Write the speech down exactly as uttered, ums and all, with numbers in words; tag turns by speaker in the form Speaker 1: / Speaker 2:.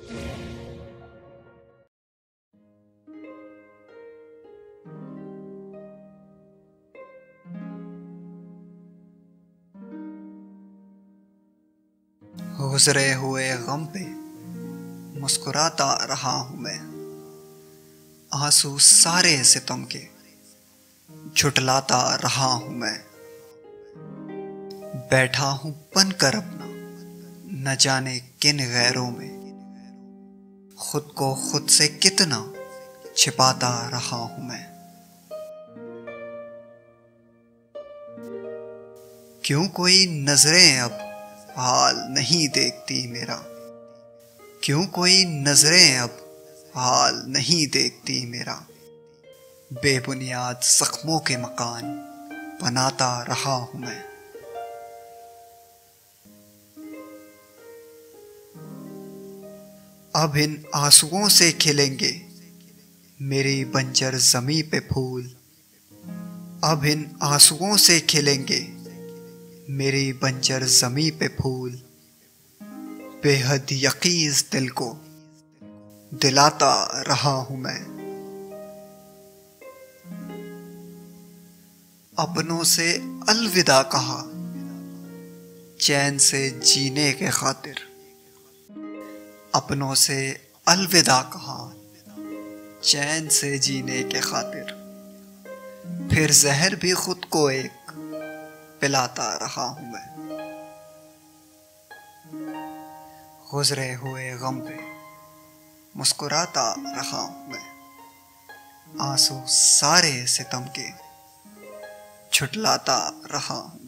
Speaker 1: गुजरे हुए गम पे मुस्कुराता रहा हूँ मैं, आंसू सारे सितम के झुटलाता रहा हूँ मैं। बैठा हूँ बनकर अपना न जाने किन गैरों में, खुद को खुद से कितना छिपाता रहा हूँ मैं। क्यों कोई नजरें अब हाल नहीं देखती मेरा, क्यों कोई नजरें अब हाल नहीं देखती मेरा। बेबुनियाद जख्मों के मकान बनाता रहा हूं मैं। अब इन आंसुओं से खिलेंगे मेरी बंजर जमी पे फूल, अब इन आंसुओं से खिलेंगे मेरी बंजर जमी पे फूल। बेहद यकीज दिल को दिलाता रहा हूं मैं। अपनों से अलविदा कहा चैन से जीने के खातिर, अपनों से अलविदा कहा चैन से जीने के खातिर। फिर जहर भी खुद को एक पिलाता रहा हूं मैं। गुजरे हुए गम पे मुस्कुराता रहा हूं मैं, आंसू सारे सितम के झुटलाता रहा हूं।